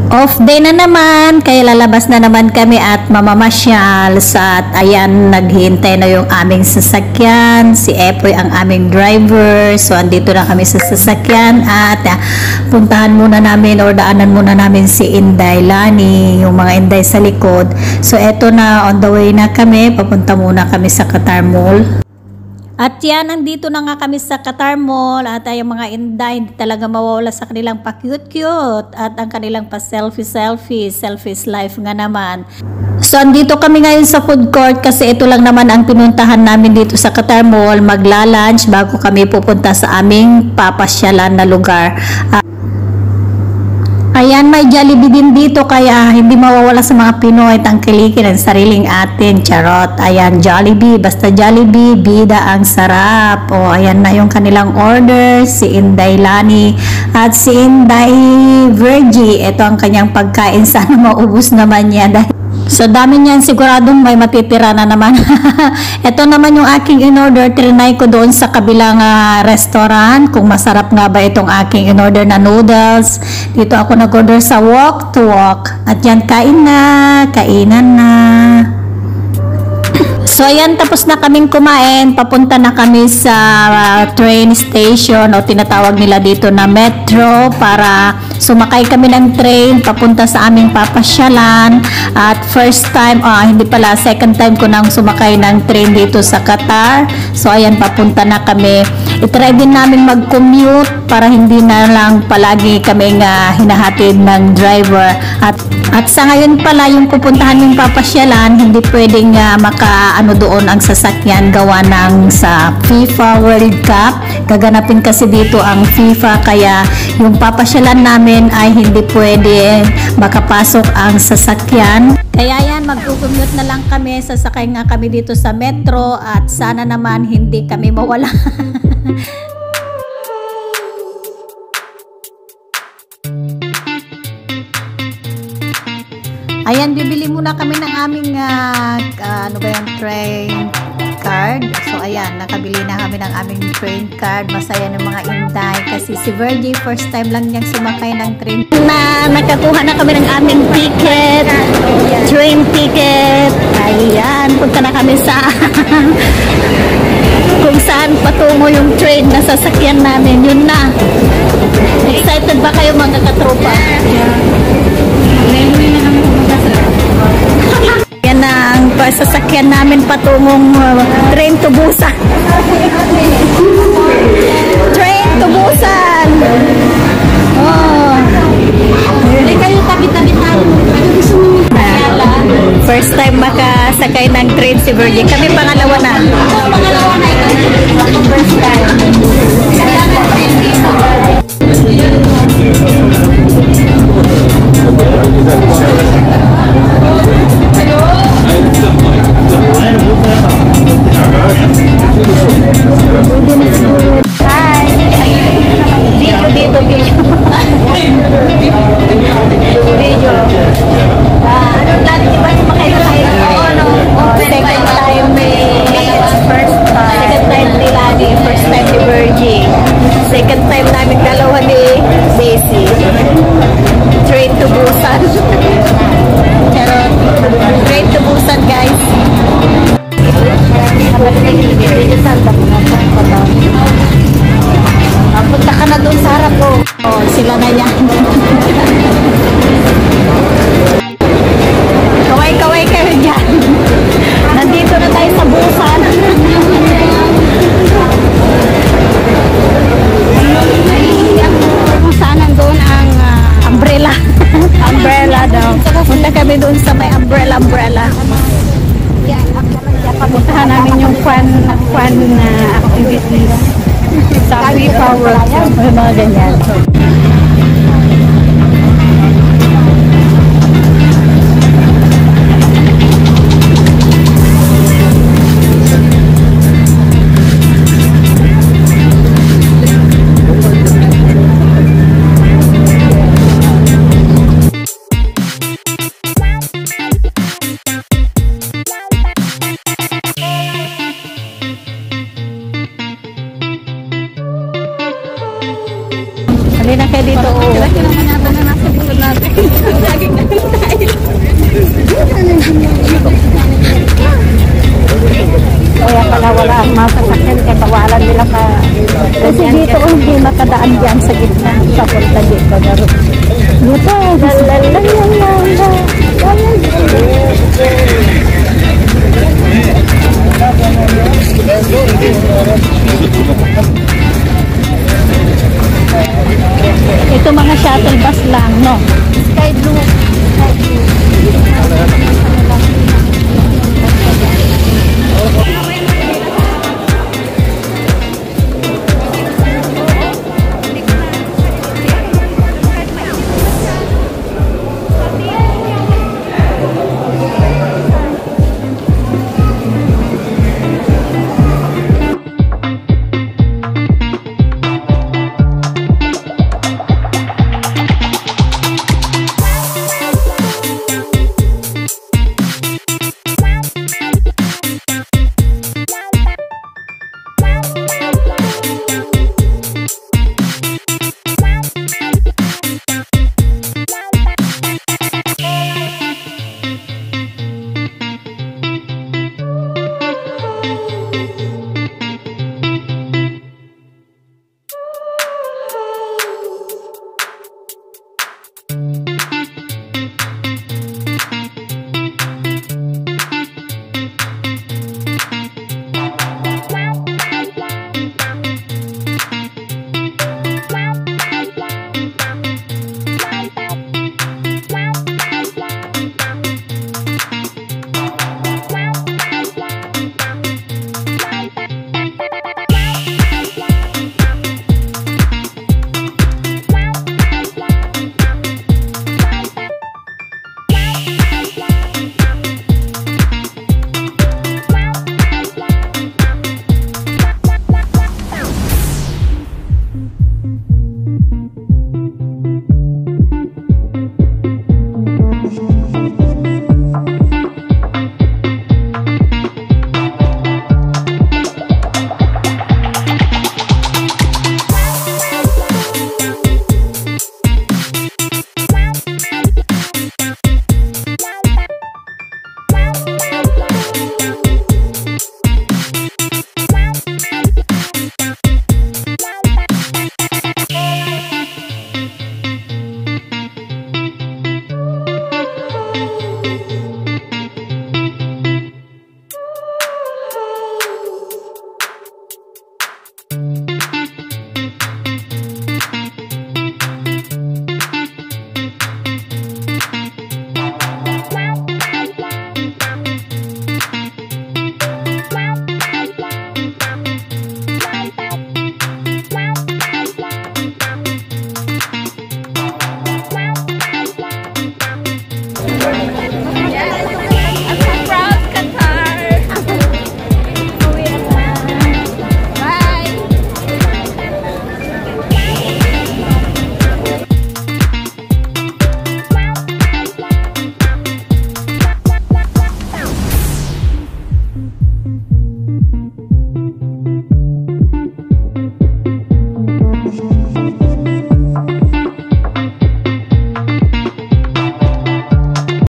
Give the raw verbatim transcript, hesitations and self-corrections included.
Off day na naman, kaya lalabas na naman kami at mamamasyal. At ayan, naghihintay na yung aming sasakyan. Si Epoy ang aming driver. So, andito na kami sa sasakyan at uh, puntahan muna namin or daanan muna namin si Inday Lani, yung mga Inday sa likod. So, eto na, on the way na kami. Papunta muna kami sa Qatar Mall. At yan, nandito na nga kami sa Qatar Mall at ay mga Inday hindi talaga mawawala sa kanilang pa-cute-cute at ang kanilang pa-selfie-selfie, selfies life nga naman. So, andito kami ngayon sa food court kasi ito lang naman ang pinuntahan namin dito sa Qatar Mall. Magla-lunch bago kami pupunta sa aming papasyalan na lugar. Uh, Ayan, may Jollibee din dito kaya hindi mawawala sa mga Pinoy tangkilikin ang sariling atin. Charot. Ayan, Jollibee. Basta Jollibee, bida ang sarap. O, ayan na yung kanilang order. Si Inday Lani at si Inday Virgie. Ito ang kanyang pagkain. Sana maubos naman niya dahil so, dami niyan, siguradong may matitira na naman. Ito naman yung aking in-order. Trinay ko doon sa kabilang uh, restaurant. Kung masarap nga ba itong aking in-order na noodles. Dito ako nag-order sa Walk to Walk. At yan, kain na. Kainan na. So, ayan, tapos na kaming kumain. Papunta na kami sa uh, train station o tinatawag nila dito na metro para sumakay kami ng train papunta sa aming papasyalan. At first time, ah, hindi pala, second time ko nang sumakay ng train dito sa Qatar. So, ayan, papunta na kami. I-try din namin mag-commute para hindi na lang palagi kaming uh, hinahatid ng driver. At, at sa ngayon pala, yung pupuntahan yung papasyalan, hindi pwedeng uh, maka ano doon ang sasakyan gawa ng sa FIFA World Cup. Gaganapin kasi dito ang FIFA kaya yung papasyalan namin ay hindi pwede makapasok ang sasakyan. Kaya yan, mag-commute na lang kami. Sasakay nga kami dito sa metro at sana naman hindi kami mawala. Ayan, bibili muna kami ng aming uh, uh, ano ba yung train card. So, ayan, nakabili na kami ng aming train card. Masaya ng mga Inday kasi si Virgie first time lang niyang sumakay ng train. Na, nakakuha na kami ng aming ticket, train ticket. Ayan, punta na kami sa kung saan patungo yung train na sasakyan namin. Yun na. Excited ba kayo mga katropa? Yan na ang sasakyan namin patungong uh, train to Busan. Train to Busan. Oh. Hindi kayo tabi-tabi tayo. First time makasakay ng train si Virgie. Kami pangalawa na. Pangalawa na. First time. Hi! Dito, dito, dito. Video. Ah, ano dati di ba yung makikakain? Oo, no. Second time may first time. Second time ni Lani, first time ni Virgie. Second time namin dalawa ni Daisy. Train to Busan. Pero, train to Busan, guys. Punta ka na doon sa harap ko. Oh, sila na yan. Kaway-kaway kayo dyan. Nandito na tayo sa Busan. Kung saan nandun ang uh, umbrella. Umbrella daw. Punta kami doon sa may umbrella umbrella. Puntahan namin yung fun fun uh, activities sa FIFA World Cup. Mga ganyan. Halina kayo dito. daan dyan sa gitna. Papunta dito na road.